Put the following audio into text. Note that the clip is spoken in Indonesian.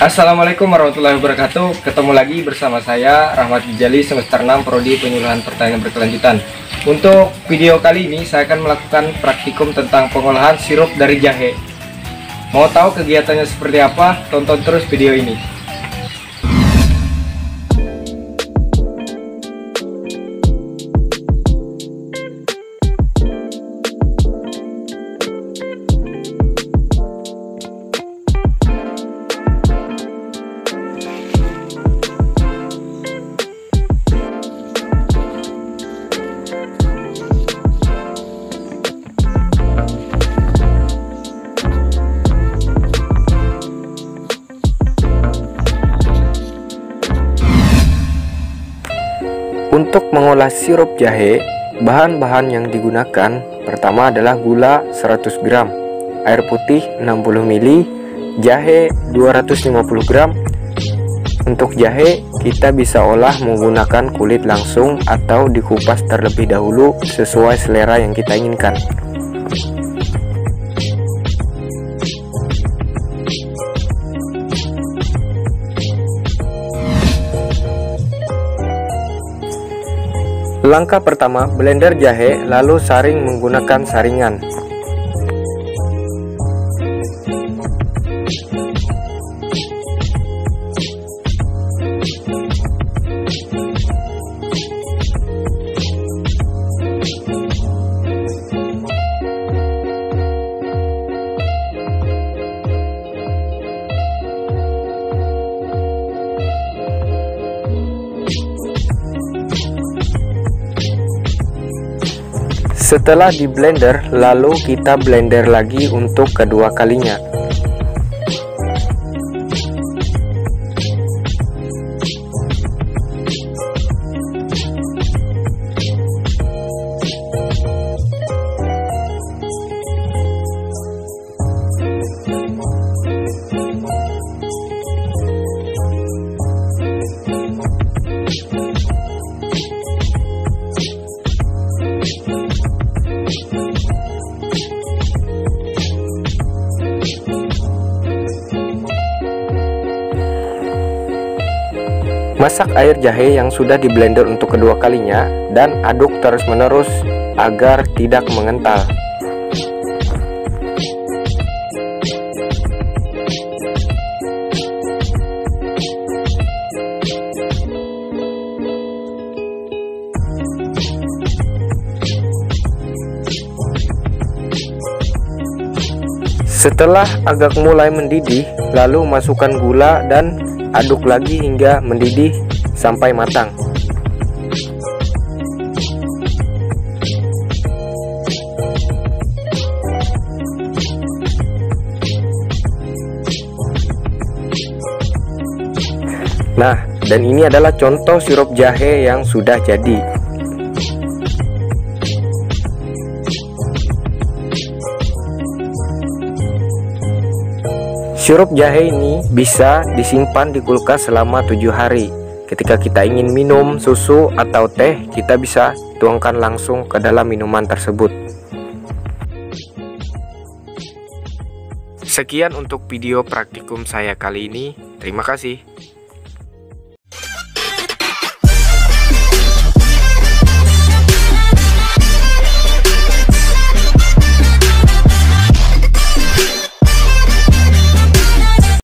Assalamualaikum warahmatullahi wabarakatuh. Ketemu lagi bersama saya Rahmat Ghazali, semester 6 Prodi Penyuluhan Pertanian Berkelanjutan. Untuk video kali ini saya akan melakukan praktikum tentang pengolahan sirup dari jahe. Mau tahu kegiatannya seperti apa? Tonton terus video ini. Untuk mengolah sirup jahe, bahan-bahan yang digunakan pertama adalah gula 100 gram, air putih 60 ml, jahe 250 gram. Untuk jahe, kita bisa olah menggunakan kulit langsung atau dikupas terlebih dahulu sesuai selera yang kita inginkan. Langkah pertama, blender jahe lalu saring menggunakan saringan. Setelah di blender, lalu kita blender lagi untuk kedua kalinya. Masak air jahe yang sudah di blender untuk kedua kalinya dan aduk terus-menerus agar tidak mengental. Setelah agak mulai mendidih, lalu masukkan gula dan aduk lagi hingga mendidih sampai matang. Nah, dan ini adalah contoh sirup jahe yang sudah jadi. Sirup jahe ini bisa disimpan di kulkas selama 7 hari. Ketika kita ingin minum susu atau teh, kita bisa tuangkan langsung ke dalam minuman tersebut. Sekian untuk video praktikum saya kali ini. Terima kasih.